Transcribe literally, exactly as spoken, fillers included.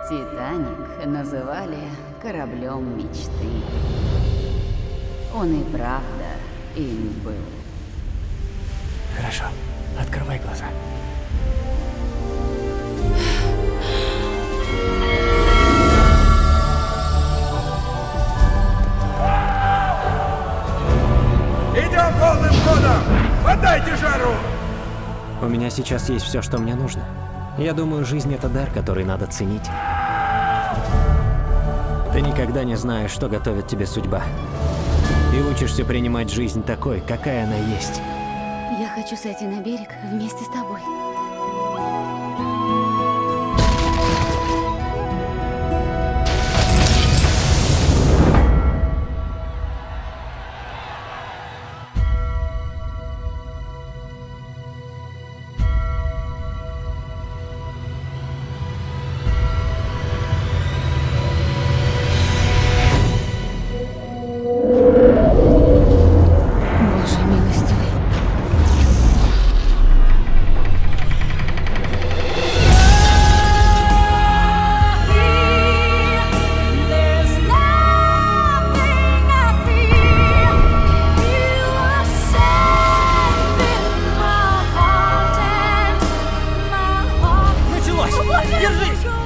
Титаник называли кораблем мечты. Он и правда им был. Хорошо, открывай глаза. Идем полным ходом! Отдайте жару! У меня сейчас есть все, что мне нужно. Я думаю, жизнь — это дар, который надо ценить. Ты никогда не знаешь, что готовит тебе судьба. И учишься принимать жизнь такой, какая она есть. Я хочу сойти на берег вместе с тобой. Держись!